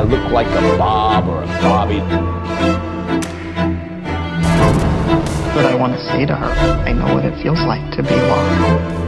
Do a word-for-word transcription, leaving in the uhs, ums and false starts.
look like a Bob or a Bobby. But I want to say to her, I know what it feels like to be loved.